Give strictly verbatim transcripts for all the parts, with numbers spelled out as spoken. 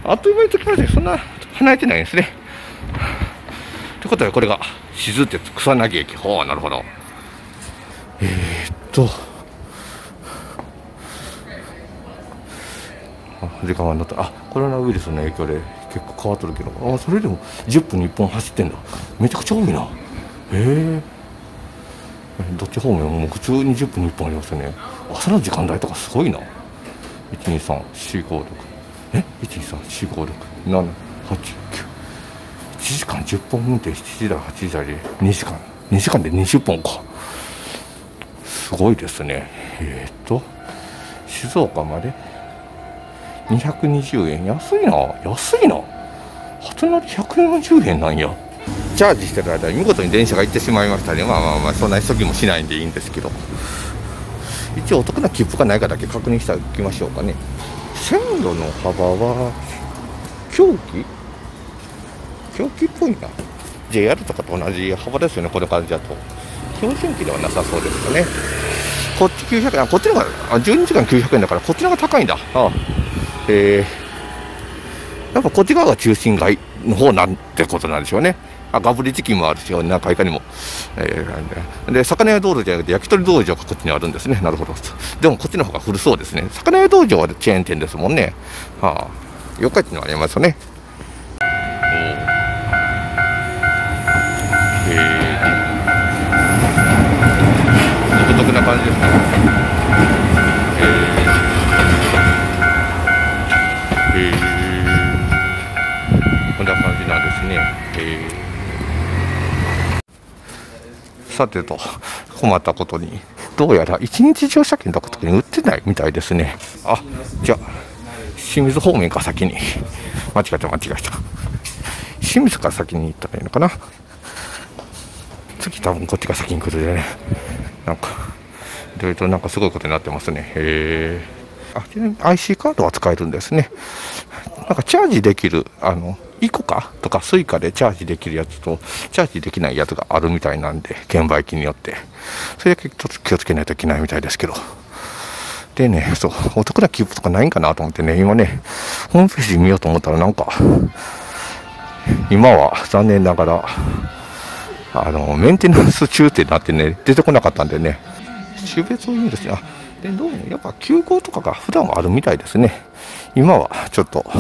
あっという間に時までそんな離れてないんですね。ということで、これが静鉄草薙駅。ほう、なるほど。えー、っと、あ、時間はなった。あ、コロナウイルスの影響で結構変わっとるけど、あ、それでもじゅっぷんにいっぽん走ってんだ。めちゃくちゃ多いな。へえ。どっち方面も普通にじゅっぷんにいっぽんありますよね。朝の時間帯とかすごいな。いちにさんよんごろく、え ?いちにさんよんごろく、ななはちきゅう、いちじかんじゅっぽん運転、しちじ台はちじ台でにじかん、にじかんでにじゅっぽんか。すごいですね。えー、っと静岡までにひゃくにじゅうえん。安いな、安いな。初乗りひゃくよんじゅうえんなんや。チャージしてる間に見事に電車が行ってしまいましたね。まあまあまあ、そんな急ぎもしないんでいいんですけど、一応お得な切符がないかだけ確認しておきましょうかね。線路の幅は狂気狂気っぽいな。 ジェイアール とかと同じ幅ですよね、この感じだと。標準機ではなさそうですよね。こっちきゅうひゃくえん、あ、こっちの方がじゅうにじかんきゅうひゃくえんだから、こっちの方が高いんだ。ああ、えー、やっぱこっち側が中心街の方なんてことなんでしょうね。あ、ガブリチキンもあるし、なんかいかにも、えー、で魚屋道路じゃなくて焼き鳥道場がこっちにあるんですね。なるほど。でもこっちの方が古そうですね。魚屋道場はチェーン店ですもんね。はあ、四日市のありますよね。へえ、独特な感じですね。へえ、へえ、こんな感じなんですね。へえ。さてと、困ったことに、どうやら一日乗車券の時に売ってないみたいですね。あ、じゃあ、清水方面か先に。間違えた、間違えた。清水から先に行ったらいいのかな。次多分こっちが先に来るでね。なんか、いろいろとなんかすごいことになってますね。へー。あ、ちなみに アイシー カードは使えるんですね。なんかチャージできる、あの、イコカとかスイカでチャージできるやつと、チャージできないやつがあるみたいなんで、券売機によって。それだけちょっと気をつけないといけないみたいですけど。でね、そう、お得な切符とかないんかなと思ってね、今ね、ホームページ見ようと思ったらなんか、今は残念ながら、あの、メンテナンス中ってなってね、出てこなかったんでね、種別を言うんですよ。で、どうも、やっぱ急行とかが普段はあるみたいですね。今はちょっと、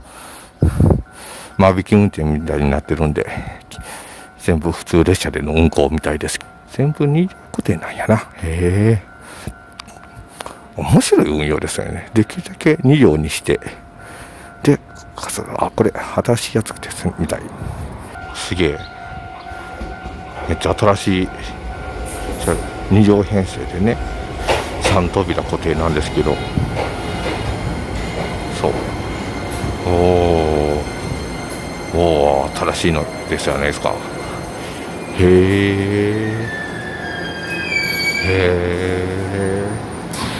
間引き運転みたいになってるんで、全部普通列車での運行みたいです。全部に固定なんやな。へえ。面白い運用ですよね。できるだけに両にして、で、あ、これ、新しいやつですみたい。すげえ。めっちゃ新しいに両編成でね、さん扉固定なんですけど、そう。おー。おー、新しいのですよねですか。へー。へー。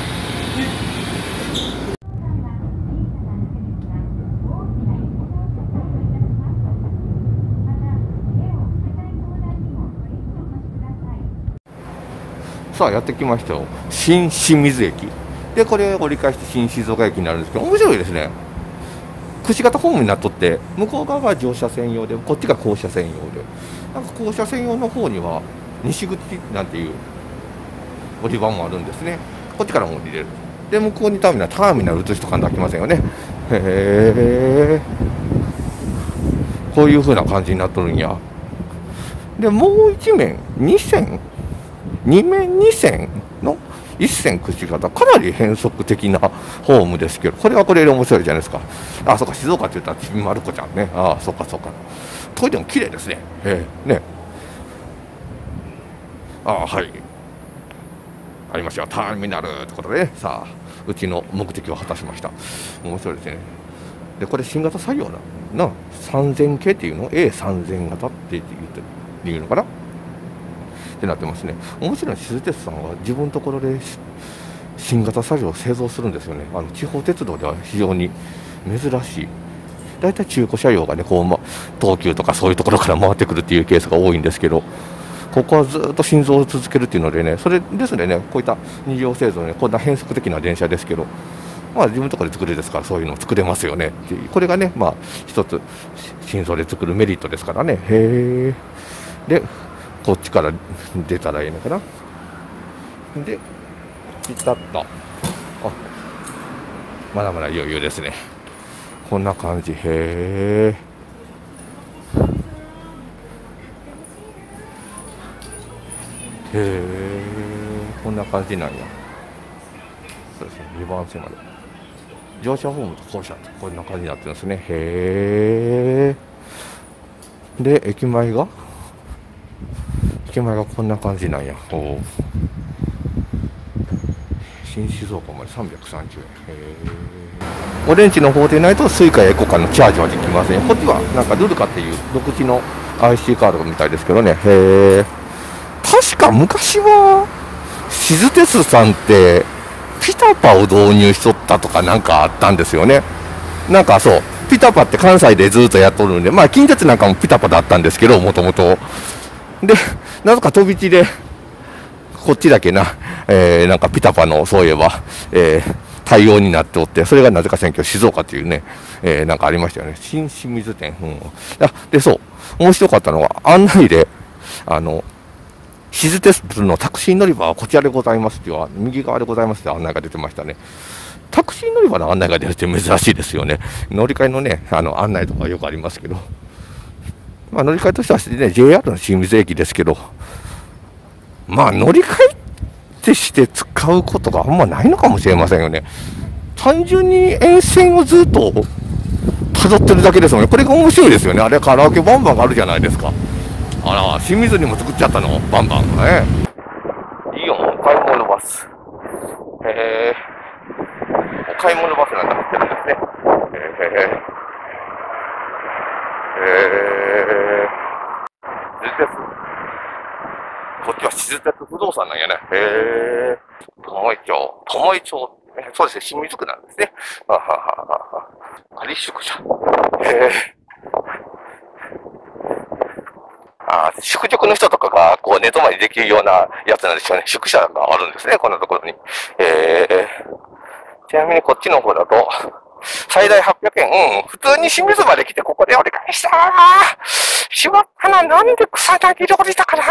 さあやってきましたよ、新清水駅で、これ折り返して新静岡駅になるんですけど、面白いですね。くし形ホームになっとって、向こう側が乗車専用で、こっちが降車専用で、なんか降車専用の方には西口なんていう降り場もあるんですね。こっちからも降りれる。で、向こうにターミナル、ターミナル移しとかなきませんよね。へえ、こういう風な感じになっとるんや。で、もう一面に線、に面に線のいっ線くし形、かなり変則的なホームですけど、これはこれで面白いじゃないですか。あ、そうか、静岡って言ったらちびまる子ちゃんね。ああ、そうかそうか。トイレも綺麗ですね。ええ、ね。ああ、はい。ありましたよ、ターミナルってことでね。さあ、うちの目的を果たしました。面白いですね。で、これ新型採用な、な、さんぜん系っていうの エーさんぜん 型って言っていうのかなってなってますね。面白いのは、静鉄さんは自分のところで新型車両を製造するんですよね。あの地方鉄道では非常に珍しい。だいたい中古車両がね、こう、ま、東急とかそういうところから回ってくるっていうケースが多いんですけど、ここはずっと新造を続けるっていうのでね、それですね、こういったに両製造ね、こんな変則的な電車ですけど、 まあ自分のところで作れるですから、そういうのを作れますよねっていう、これがね、まあ一つ真相で作るメリットですからね。へえ。でこっちから出たらいいのかな。でピタッと、あ、まだまだ余裕ですね。こんな感じ。へえ。へえ、こんな感じなんや。そうですね、にばん線まで。乗車ホームと校舎とこんな感じになってるんですね。へえ。で、駅前が駅前がこんな感じなんや。お新静岡までさんびゃくさんじゅうえん。へえ。オレンジの方でないとスイカやエコカのチャージはできません。こっちはなんかルルカっていう独自の アイシー カードみたいですけどね。へえ。確か昔はシズテスさんってピタパを導入しとったとかなんかあったんですよね。なんかそう、ピタパって関西でずっとやっとるんで、まあ近鉄なんかもピタパだったんですけど、もともと。で、なぜか飛び地で、こっちだけな、えー、なんかピタパのそういえば、えー、対応になっておって、それがなぜか選挙静岡っていうね、えー、なんかありましたよね。新清水店。うん。あ、で、そう、面白かったのは案内で、あの、シズテスのタクシー乗り場はこちらでございますっていう、右側でございますって案内が出てましたね。タクシー乗り場の案内が出るって珍しいですよね。乗り換えのね、あの案内とかよくありますけど。まあ乗り換えとしてはね、ジェイアール の清水駅ですけど、まあ乗り換えってして使うことがあんまないのかもしれませんよね。単純に沿線をずっと辿ってるだけですもんね。これが面白いですよね。あれカラオケバンバンがあるじゃないですか。あら、清水にも作っちゃったのバンバン。ね。イオンお買い物バス。へえ。お買い物バスなんて乗ってるんですね。へえ。へえ。シズテス。こっちはシズテス不動産なんやね。へえ。友井町。友井町。そうですね、清水区なんですね。はははは。仮宿舎。へえ。あ、宿直の人とかがこう寝泊まりできるようなやつなんでしょうね。宿舎があるんですね、こんなところに。えー、ちなみにこっちの方だと、最大はっぴゃくえん。うん、普通に清水まで来てここで折り返したー。しまったな、なんで草薙で降りたかな。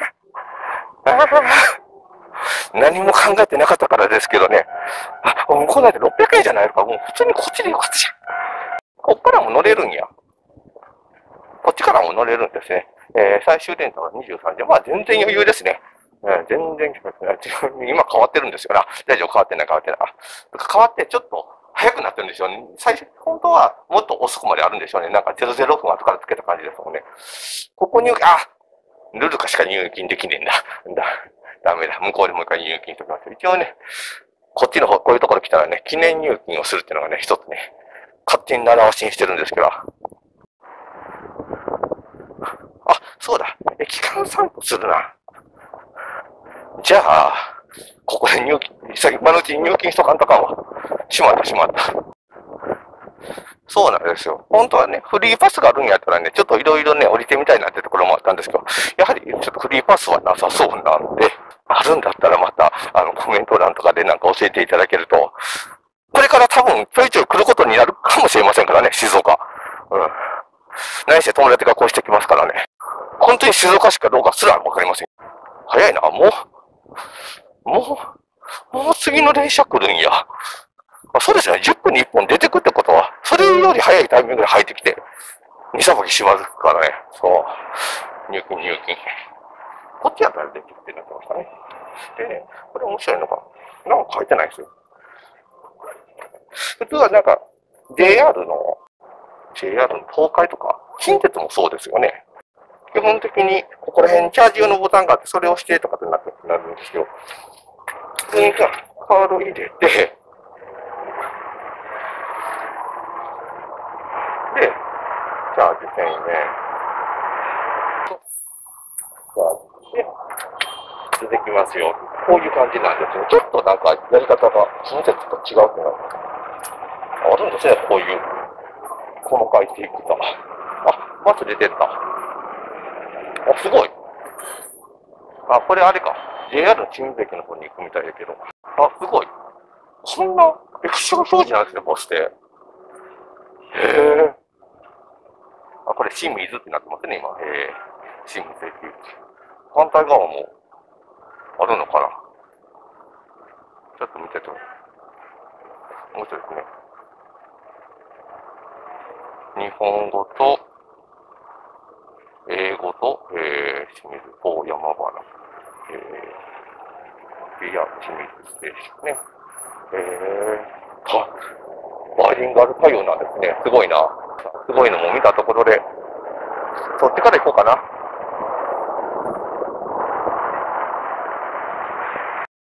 何も考えてなかったからですけどね。あ、もうこんなんでろっぴゃくえんじゃないのか。もう普通にこっちでよかったじゃん。こっからも乗れるんや。こっちからも乗れるんですね。えー、最終電車はにじゅうさんじ。まあ全然余裕ですね。うん、全然、今変わってるんですよな。大丈夫、変わってない、変わってない。あ、変わってちょっと早くなってるんでしょうね。最初、本当はもっと遅くまであるんでしょうね。なんかゼロゼロふん後からつけた感じですもんね。ここ入金、あ、ルルカしか入金できねえんだ。だ、ダメだ。向こうでもう一回入金しておきます。一応ね、こっちの方、こういうところ来たらね、記念入金をするっていうのがね、一つね、勝手に習わしにしてるんですけど。あ、そうだ。駅間散歩するな。じゃあ、ここで入金、今のうちに入金しとかんとかんわ。しまった、しまった。そうなんですよ。本当はね、フリーパスがあるんやったらね、ちょっといろいろね、降りてみたいなってところもあったんですけど、やはりちょっとフリーパスはなさそうなんで、あるんだったらまた、あの、コメント欄とかでなんか教えていただけると、これから多分ちょいちょい来ることになるかもしれませんからね、静岡。うん。何せ友達がこうしてきますからね。本当に静岡市かどうかすらわかりません。早いな、もう、もう、もう次の電車来るんや。あ、そうですね、じゅっぷんにいっぽん出てくってことは、それより早いタイミングで入ってきて、にさばきしますからね。そう。入金、入金。こっちやったら出てきてなってましたね。でね、これ面白いのが、なんか書いてないですよ。普通はなんか、ジェイアール の、ジェイアール の東海とか、近鉄もそうですよね。基本的に、ここら辺にチャージ用のボタンがあって、それを押してとかってなるんですよ。普通にじゃあ、カード入れて、で、チャージせんえん。で、出てきますよ。こういう感じなんですよ。ちょっとなんか、やり方が、近鉄と違うってなる。あるんですね、こういう、細かいテープが。あ、バス出てった。あ、すごい。あ、これあれか。ジェイアール の清水駅の方に行くみたいだけど。あ、すごい。こんな液晶表示なんですね、こうして。へえ。あ、これ、清水ってなってますね、今。へえ。清水駅。反対側もあるのかな。ちょっと見てても。面白いですね。日本語と、英語と、えー、清水、大山原。えー、いや、清水ステーションね。えー、は、バイリンガル対応なんですね。すごいな。すごいのも見たところで、そっちから行こうかな。